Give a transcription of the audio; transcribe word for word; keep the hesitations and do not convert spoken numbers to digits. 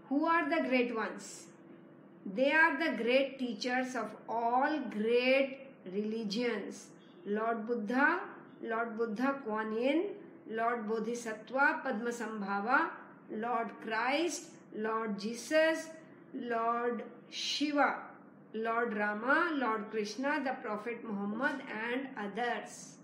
Who are the great ones? They are the great teachers of all great religions. Lord Buddha, Lord Buddha Kuan Yin, Lord Bodhisattva Padmasambhava, Lord Christ, Lord Jesus, Lord Shiva, Lord Rama, Lord Krishna, the Prophet Muhammad and others.